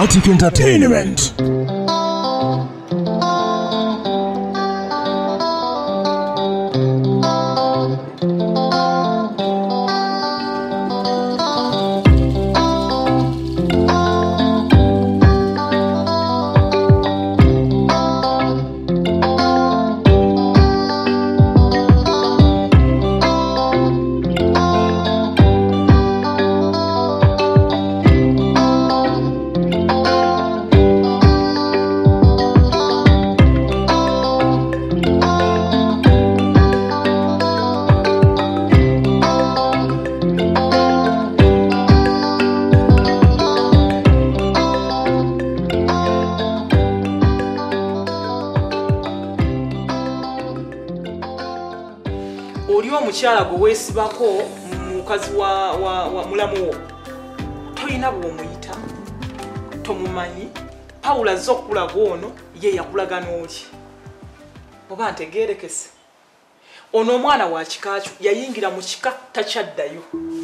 Dramatic Entertainment. Omukyala gwe weesibako mukazi wa mulamu wo toyina bw'omuyita tomumanyi Pawulo azze okukulaga ono ye yakulaga n'oli oba ntegeerekese ono omwana wa kika kyo yayingira mu kika takyaddayo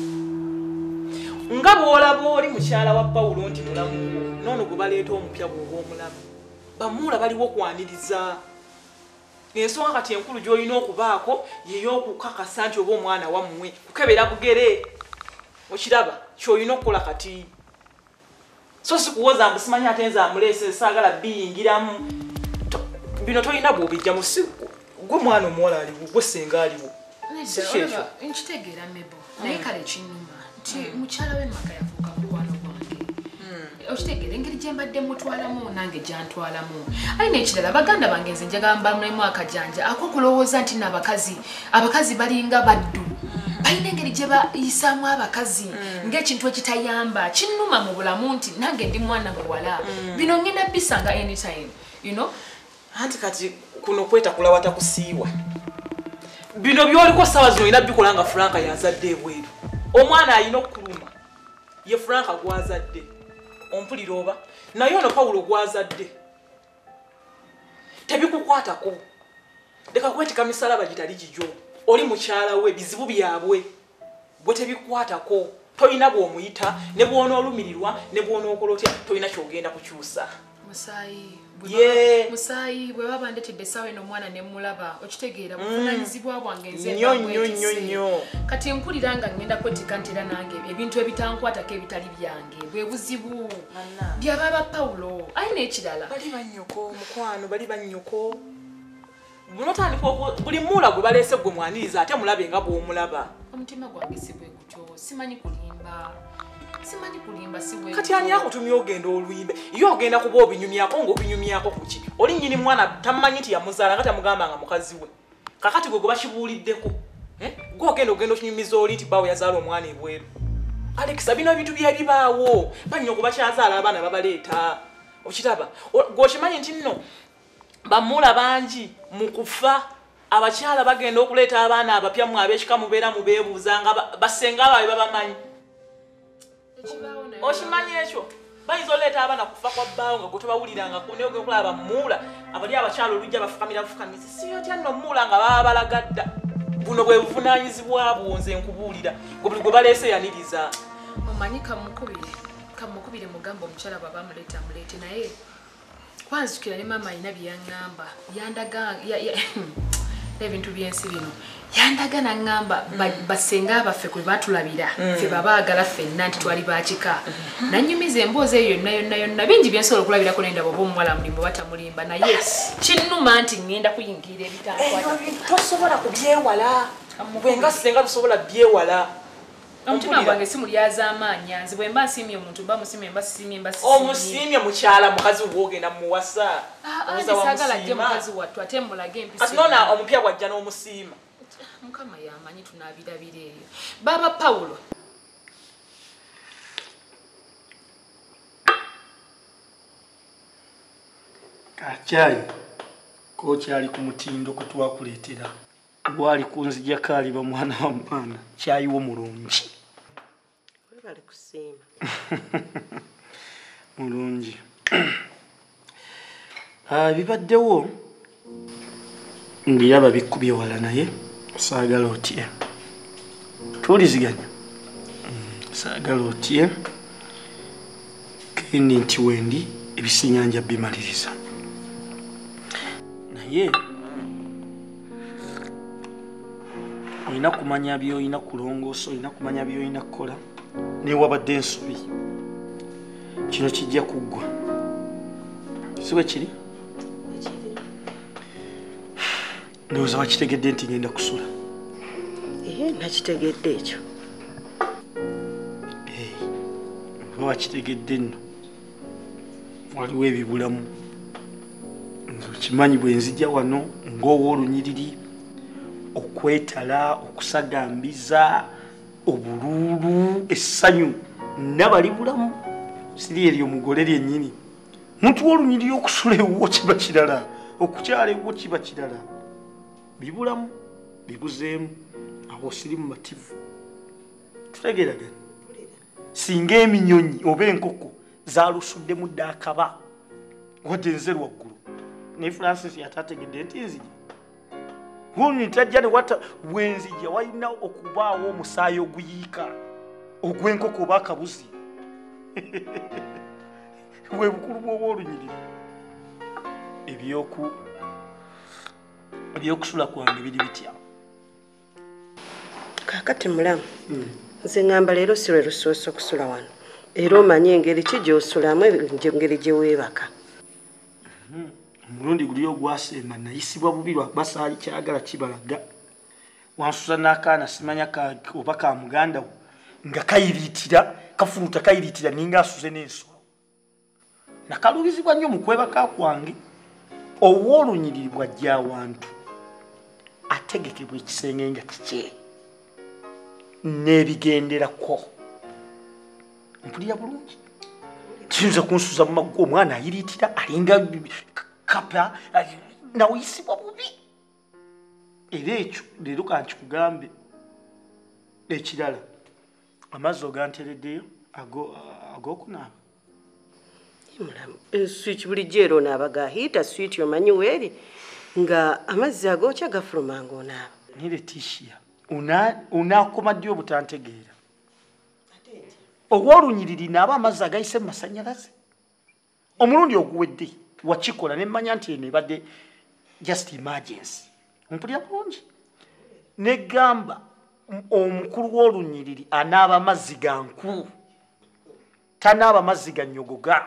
nga bw'olaba oli mukyala wa Pawulo nti mulamu wo n'ono gwe baleeta omupya bw'oba omulamu bamuula baliwo okwaniriza ensonga kati enkulu gy'olina okubaako y'ey'okukakasa nti oba omwana wammwe kukebera bugere okiraba ky'olina okukola kati so si kuwoza mbu simanyi ate nze amuleese saagala biyingiramu bino tolina bw'obijja mu siku gwe mwana omuwala aliwo gwe senga aliwo sikyekyo nkitegeera mebo naye kale kinnuma nti mukyala w'emmaka yafuuka mukwano gwange okitegere engeri gye mbadde mutwalamu nange gyantwalamu alina ekirala baganda bange nze njagala mbamulemu akajanja akokulowooza nti abakazi balinga baddu balina engeri gye bayisaamu abakazi ng'ekintu ekitayamba kinnuma mu bulamu nti nange ndi mwana muwala bino ngenda bisanga anytime you know anti kati kuno kwetakula watakusiiwa bino byoliko ssaawa zino olina bikola nga Franka yazadde ebweru omwana alina okukuluma ye Franka gwazadde ompulira oba naye ono Pawulo gwazadde tebikukwatako leka kwetika misalaba gitali gijjo oli mukyala we bizibu byabwe bwe tebikukwatako toyina bw'omuyita ne bw'onoolumirirwa ne bw'onookolotya toyina kyogenda kukyusa musaayi bwe baba ndetedde essaawa eno omwana ne mulaba okitegeera buvunaanyizibwa bwange nze nnyo kati mpulira nga ngenda kwetika ntera nange ebintu ebitankwatako ebitali byange bwe buzibu byaba ba Pawulo alina ekirala bali bannyoko mukwano bali bannyoko bunotandika buli muula gwe baleese gwe mwaniriza ate mulabe nga bw'omulaba omutima gwange si bwe gutyo simanyi kulimba si bwe kati ani akutumya ogenda oluyimbe ye ogenda kuba obinyumyako ng'obinyumyako kuki oli nnyini mwana tamanyi nti yamuzaala nga tamugamba nga mukazi we kakati gwe bakibuuliddeko ogenda okinyumiza oli nti bawe yazaala omwana ebweru Alexa bino ebintu byebibaawo bannyoko bakyazaala abaana babaleeta okiraba gwokimanyi nti nno bamuula bangi mu kufa abakyala bagenda okuleeta abaana abapya mu ab'ekika mubeera mubeebuuza nga basenga baabwe babamanyi okimanyi ekyo bayinza oleeta abaana kufa kwa bbaawo nga gwe tobawulirangako naye ogenda okulaba bamuula abali abakyala olujja bafukamirafukamisi si otya nno muula nga baba balagadda buno bwe buvunaanyizibwa bwonze nkubuulira gwe baleese yaniriza omanyi kamukubire mugamba omukyala bwaba amuleeta amuleete naye kwanzukira ne maama alina bye yaŋŋamba yandaga ebintu by'ensi bino yandaga naŋŋamba basenga abaffe kwe batulabira ffe babaagala ffenna nti twali bakika nannyumiza emboozi eyo yonna bingi byensobola okulabirako nendaba oba omuwala mulimba batamulimba naye kinnuma nti ŋŋenda kuyingira ebitankwata tosobola kubyewala bwenga senga tusobola byewala omutima gwange si mulyaza amaanyi nze bwe mba nsiimye omuntu mba musiimye mba sisimye mba omusiimye mukyala mukazi wogenda muwasa saagala ajje mukazi wattu ate mulage empisi ati noona omupya bwajja n'omusiima mukama yamanyi tunaabirabira eyo baba Pawulo Kacyayi kokyali ku mutindo kutwakuleetera gwali kunzija kaaliba mwana wa mwana kyayiwo mulungi bali kusiima mulungi bibaddewo mbiraba bikkubye wala naye saagala otye tuwuliziganya saagala otye kindi nti wendi ebisinyanja bimaliriza naye olina kumanya byolina kulongoosa olina kumanya byolina kukola newabadde ensobi kino kijja kuggwa siwe kiri ndowooza wakitegedde nti ngenda kusula nakitegedde ekyo oba wakitegedde nno waliwo ebibulamu nze okimanyi bwe nzija wano ng'owoolunyiriri okwetala okusagambiza obululu essanyu nabali bulamu siri eryo omugole lyennyini muntu w'olunyiriri okusula ewuwo kiba kirala okukyala ewuwo kiba kirala bibulamu bibuzeemu awo siri mu mativu tutegeeragana singa eminyonyi oba enkoko zalusudde dda akaba wadde nze lwaggulu ne Francis yatategedde nti nzija ng'olunyiriri tajja ne wata bwenzija walina okubaawo omusaayi oguyiika ogw'enkoko oba akabuzi bwe bukulu bw'obwolunyiriri ebyokusula kwange biri bitya kakati mulamu nze ngamba leero si lwe lusoose okusula wano era omanye engeri ki gy'osulamu engeri gye weebaka omulundi guli ogwasemba nayisibwa bubi lwa basaali kyagala kibalaga wansuza n'akaana simanya oba ka muganda wo nga kayiriitira kafuluta kayiriitira ninga asuze n'ensolo nakalubizibwa nnyo mu kwebaka kwange ow'olunyiriri bw'ajja awantu ategekebwa ekisenge nga kikye n'ebigenderako mpulira bulungi kiyinza kunsuza mu maggwa omwana ayiriitira alinga kapa nawuyisibwa bubi era ekyo leero kankikugambe ekirala amazzi ogantereddeyo ag'okunaaba mulamu swiki bulijjo era onaaba gahiita switi omanyi weeri nga amazzi agookya gafuluma ng'onaaba nire tishiya unaakoma ddi obutantegeera ow'olunyiriri naaba amazzi agayise mu masannyalaze omulundi oguwedde wakikola nemmanya nti eno ebadde just emergency ompulira bulungi negamba omukulu w'olunyiriri anaaba amazzi ga nku tanaaba amazzi ga nnyogoga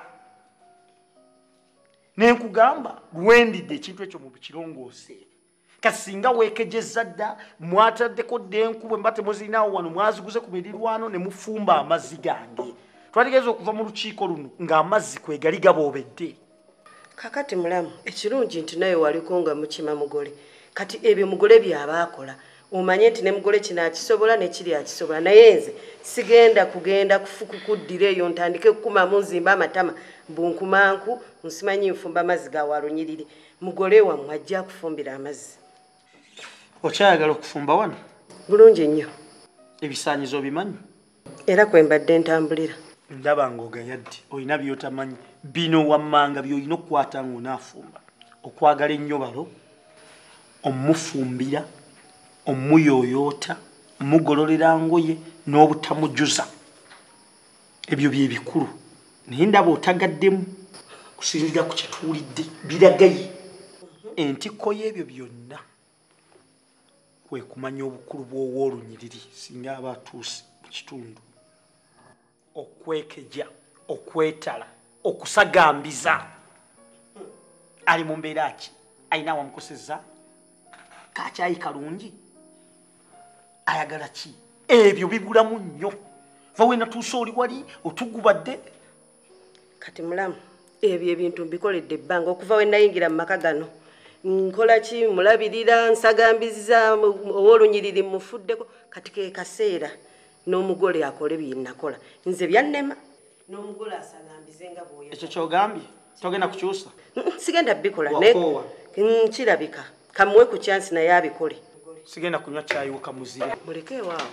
nenkugamba lwendidde ekintu ekyo mu bukirongoose kati singa weekejeza dda mwataddeko dda enku bwe mba temuzirinaawo wano mwaziguze ku mirirwano ne mufumba amazzi gange twategeeza okuva mu lukiiko luno ng'amazzi kwegali gaboobedde kakati mulamu ekirungi nti naye waliko nga mukima mugole kati ebyo mugole byaba akola omanye nti ne mugole kino akisobola nekiri akisobola naye nze sigenda kugenda kufukukuddira eyo ntandike kukumamu nzimba amatama bunkumanku nsimanyi nfumba amazzi ga walunyiriri mugole wammwe ajja kufumbira amazzi okyayagala okufumba wano bulungi nnyo ebisaanyizo bimanyi era kwe mbadde ntambulira ndaba ng'ogayadde olina byotamanyi bino wammanga byolina okukwata ng'onaafumba okwagala ennyobalo omumufumbira omuyooyoota omugololera ngoye n'obutamujuza ebyo bye bikulu naye ndaba otagaddemu kusinziira ku kituulidde biragaye entikko y'ebyo byonna kwe kumanya obukulu bw'ow'olunyiriri singa aba atuuse mu kitundu okwekeja okwetala okusagambiza ali mu mbeera ki ayina awamukoseza kakyayi kalungi ayagala ki ebyo bibulamu nnyo va wena tuuse oli wali otugubadde kati mulamu ebyo ebintu mbikoledde ebbanga okuva we nayingira mu maka gano nkola ki mulabirira nsagambiza ow'olunyiriri mufuddeko kati ke kaseera n'omugole akole byennakola nze byannema n'omugole asagambize nga bwoya ekyo kyogambye togenda kukyusa sigenda bikola kirabika kamuwe ku kyansi naye abikole sigenda kunywa kyayiwo kamuzire muleke waawo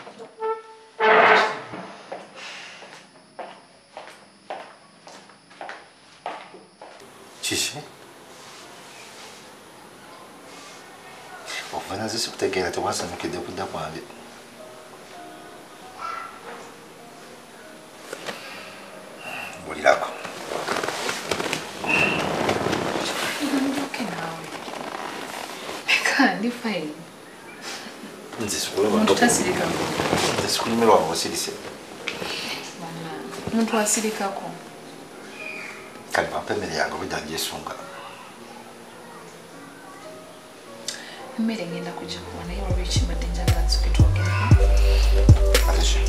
kiki okuva nazisi kutegeera tewasanyukidde kudda kwange bulirako ndi fine. Nze sikule Muntu tasirika. Nze sikulimirwa ng'osirise. Muntu asirikako. Kale bampa emmere yange obudde ngyesunga. Emmere ngenda kujja kuba naye olwo ekimbadde njagala tusooke twogereko. Ate ki?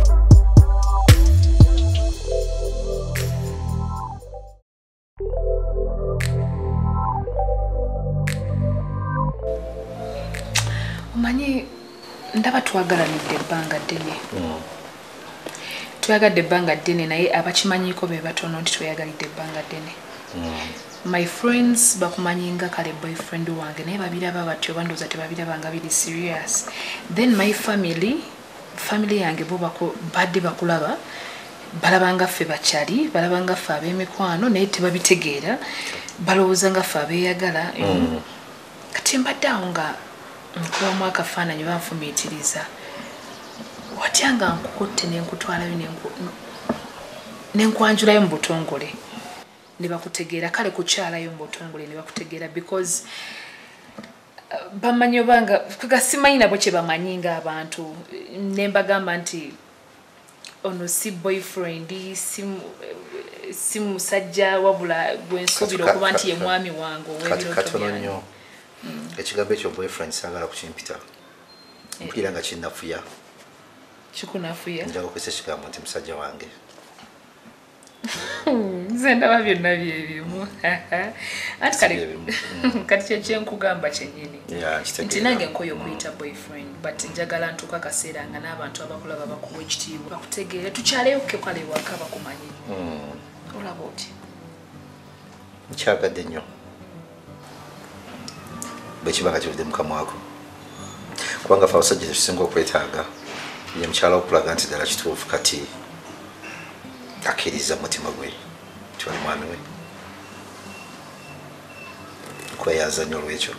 Omanyi ndaba twagalanidde ebbanga ddene. Twayagadde ebbanga ddene naye abakimanyiiko be batono nti tweyagalidde ebbanga ddene. My friends bakumanyinga kale boyfriend wange naye babiraba batyo bandooza tebabirabanga biri serious. Then my family yange bo badde bakulaba balabanga ffe bakyali balabanga ffe ab'emikwano naye tebabitegeera balowooza nga ffe abeeyagala. Kati mbadde awo nga nkubamu akafaananyi banfumiitiriza watya nga nkukutte nenkutwalayo nenkwanjulayo mu butongole ne bakutegeera kale kukyalayo mu butongole ne bakutegeera because bamanyi obanga kagasimanyi nabo kye bamanyi ng'abantu ne mbagamba nti ono si boyfriend si musajja wabula gwensuubira okuba nti ye mwami wange ow'ebirooto byange. Ekigambo ekyo boyfriend saagala kukimpita mpulira nga kinnafuya kikunafuya njaga okozesa ekigambo nti musajja wange. Nze ndaba byonna byebimu anti kati kyekyenkugamba kyennyini nti nange nkoyo okuyita boyfriend but njagala ntuuka akaseera nga n'abantu abakulaba bakuwa ekitiibwa bakutegeere tukyaleyo kekale waka bakumanyi. Olaba oti nkyagadde nnyo bwekiba nga kivudde mukamwako kubanga fe abasajja tetusinga okwetaaga ye mukyala okulaga nti ddala kituufu kati akkiriza mutima gwe nti wali mwami we kweyaza nnyo olwekyo.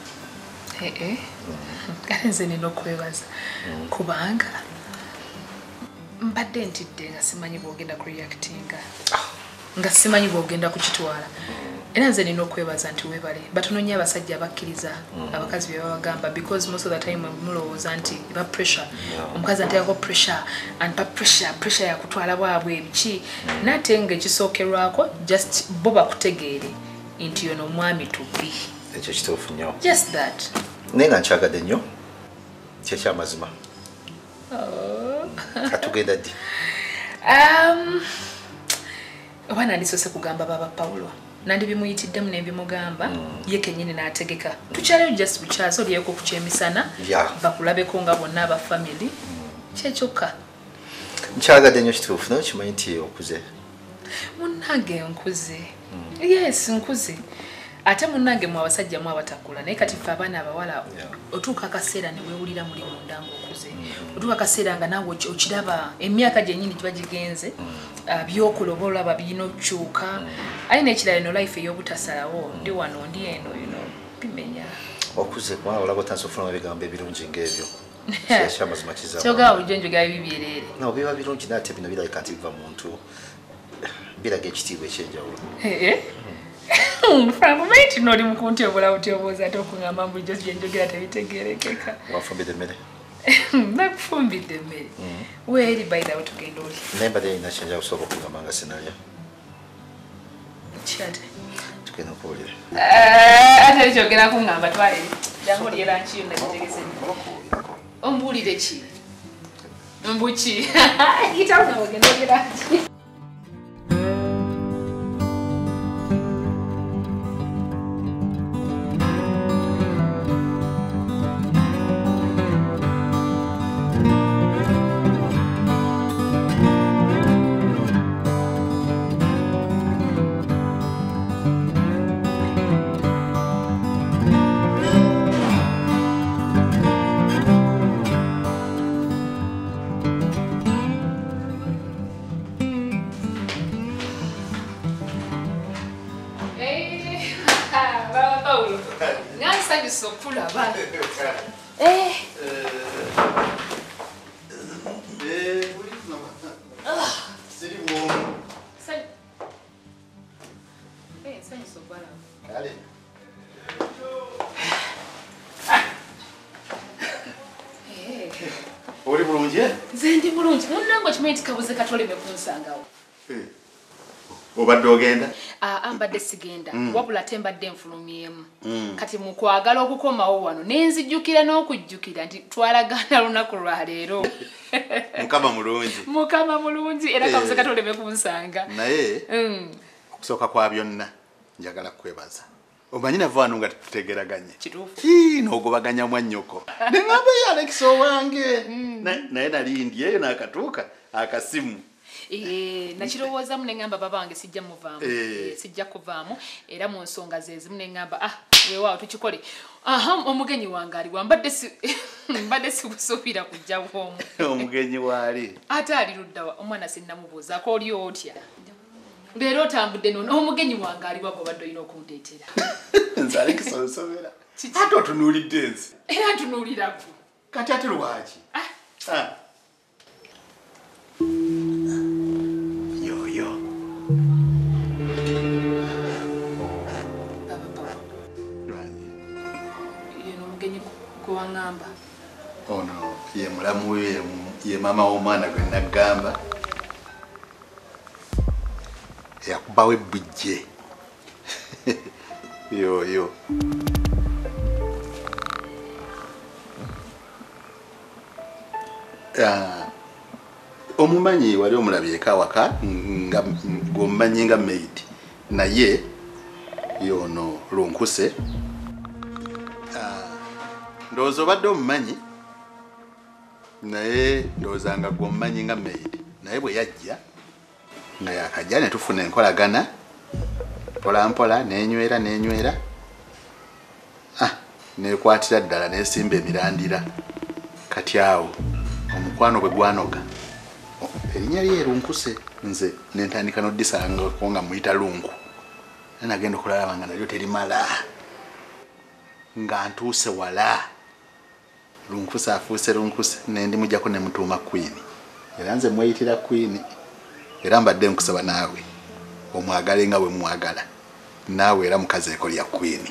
kale nze nina okwebaza kubanga mbadde ntidde nga simanyi bwogenda kureactinga nga simanyi bwogenda kukitwala era nze nina okwebaza nti webale batono nnyo abasajja abakkiriza abakazi bye babagamba because most of the time mulowooza nti eba pressure omukazi anteekako pressure anpa pressure yakutwala bwabwe ebiki nate ng'ekisookerwako just bo bakutegeere nti yono omwami tubbi ekyo kituufu nnyo just that naye nga nkyagadde nnyo kyekyamazima. Katugenda ddi? Oba nandisoose kugamba baba Paulo nandi bimuyitiddemu nebimugamba ye kennyini n'ategeka tukyaleyo just bukyazi oliyeko ku kyemisana bakulabeko nga bonna aba family kyekyokka. Nkyagadde nnyo kituufu naye kimanyi nti okuze. Munnange nkuze yes nkuze ate munnange mu abasajja mu abatakula naye kati ffe abaana abawala otuuka akaseera ne weewulira muli munda ng'okuze otuuka akaseera nga naawe okiraba emyaka gyennyini giba gigenze byokuloba olaba birina okukyuka aye n'ekirala eno life ey'obutasalawo ndi wano ndi eno bimenya okuze kubanga olaba otansa okufunamu ebigambo ebirungi ng'ebyo kyamazima kizaamu kyogaa bulijjo njogera bibyereere no biba birungi naye ate bino birabika nti biva muntu biraga ekitiibwa ekyenjawulo. Franco mate noli mukunti obulawo tyobooza ate okungamba bulijjo gyenjogera tebitegeerekeka. Wafumbidde emmere? Nakufumbidde emmere weeri bayirawo tugenda oli naye mbadde nina kyenja kusooka okugamba nga sinalya kyate tugenda okuwulira ate kyogera kuŋŋamba twale jangu olyera nkiyo nakitegese ombuulire ki mbuki yitawo nawe ogenda olyera nki. Sokulaba. Allez. bulungi nze ndi bulungi munnange okimanyi nti kabuze katoleme kunsangawo obadde ogenda mbadde sigenda wabula ate mbadde nfulumyemu kati mu kwagala okukomawo wano nenzijjukira n'okujjukira nti twalagaana lunaku lwa leero mukama mulungi era kabuze katoleme kunsanga naye okusooka kwa byonna njagala kwebaza omanyi nava wano nga tutegeraganye n'ogobaganya mwannyoko neŋŋamba ye Alex owange naye nalindi eyo n'akatuuka akasimu nakirowoozamu neŋŋamba baba wange sijja muvaamu sijja kuvaamu era mu nsonga zezimu neŋŋamba weewaawo tukikole omugenyi wange aliwa mbadde sikusuubira kujja bwomu omugenyi waali ate ali luddawa omwana sinnamubuuzaako oli otya leero otambudde nono omugenyi wange aliwa gobadde olina okundeetera nze Alex onsomera ate otunuulidde nze era ntunuuliraku kati ate lwaki yoyo yeno omugenyi gwewaŋŋamba ono ye mulamu we ye maama w'omwana gwe naggamba yakubawo ebbujje yoyo omumanyi wali omulabye eka waka gwomumanyi nga maid naye yono lunkuse ndowooza obadde omumanyi naye ndowooza nga gwomumanyi nga maid naye bwe yajja nga yakajja ne tufuna enkolagana mpolampola nenywera nekwatira ddala nesimba emirandira kati awo omukwano bwe gwanoga erinnya lye lunkuse nze nentandika noddisangako nga muyita lunku nagenda okulalaba nga nalyo terimala nga ntuuse wala lunkuse afuuse lunkuse nendimujjako nemutuuma Queen era nze mweyitira Queen era mbadde nkusaba naawe omwagale nga bwe mwagala naawe era mukazi ekolya Queen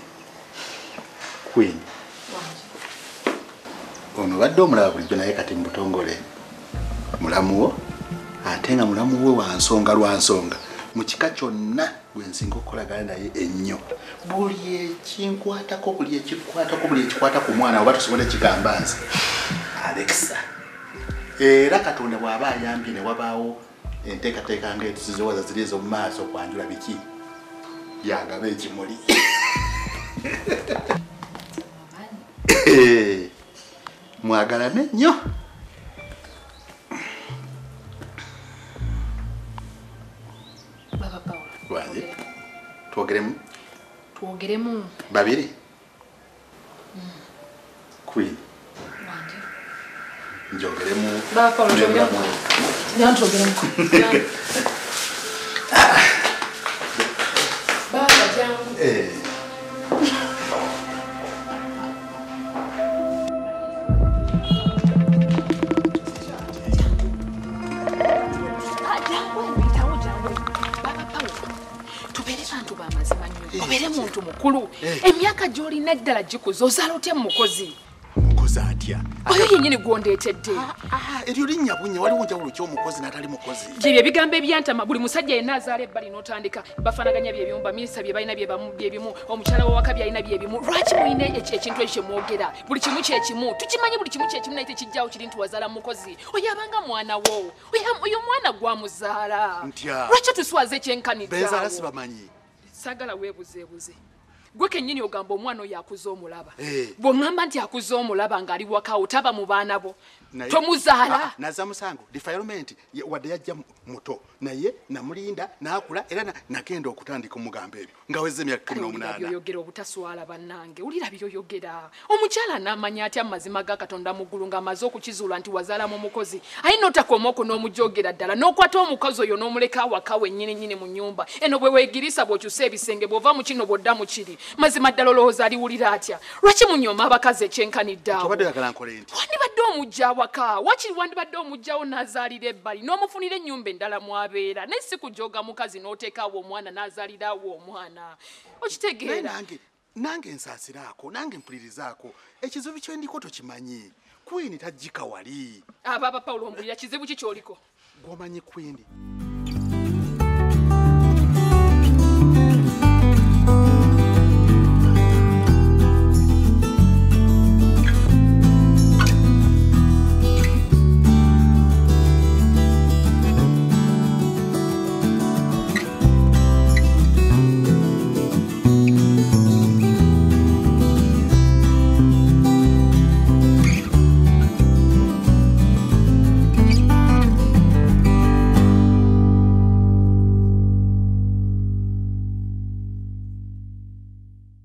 ono badde omulaba bulijjo naye kati mubutongole mulamuwo ate nga mulamu we wansonga lwansonga mu kika kyonna gwe nsinga okukolagana naye ennyo buli ekinkwatako buli ekikwata ku mwana oba tusobole kigamba nze Alexa era Katonda bw'aba ayambye ne wabaawo enteekateeka ng'etuzizowaza ziri ezo mu maaso kwanjula biki yagaba ekimuli mwagalane nnyo wange twogeremu babiri Queen njogeremu obere muntu mukulu emyaka gy'olina eddala gikuza ozaala otya mukozi atya oyo yennyini gwondeetedde eryo linnya bunya waliwo njawulo ky'omukozi n'atali mukozi byebyo ebigambo ebyantama buli musajja yenna azaala ebbali n'otandika bafaanaganya byebimu baminisita bye balina byebimu omukyala wawaka byalina byebimu lwaki mulina ekintu ekyo kyemwogera buli kimu kyekimu tukimanyi buli kimu kyekimu naye tekijjawo kiri nti wazaala mukozi oyo abanga mwana wo oyo mwana gwamuzaala lwaki tuswaza ekyenkaniddeawo sibamanyi saagala weebuzeebuze gwe kennyini ogamba omwana oyo akuza omulaba bw'oŋŋamba nti akuza omulaba ng'ali waka otaba mu baana bo tomuzaala naza musango defilement wadde yajja muto naye namulinda n'akula era nagenda okutandika omugamba ebyo ngaweze emyaka 18 byoyogera obutaswala bannange ulira byoyogera omukyala n'amanya atya amazima ga Katonda mu ggulu ng'amaze okukizuula nti wazaalamu omukozi ayina otakoma oko n'omujogera ddala n'okwata omukozi oyo n'omuleka awaka wennyini mu nnyumba eno bwe weegirisa bw'okyusa ebisenge bw'ova mu kino bw'odda mu kiri mazima ddala olowooza aliwulira atya lwaki munyooma abakazi ekyenkaniddeawo wandibadde omujja waka wakiri wandibadde omujjawo n'azaalira ebbali n'omufunira ennyumba endala mwabeera naye si kujoga mukazi n'oteekaawo omwana n'azaaliraawo omwana okitegeera nange nsaasiraako nange mpulirizaako ekizibu kyendiko tokimanyi Queen tajika wali. Baba Paulo mbulira kizibu ki kyoliko. Gwomanyi Queen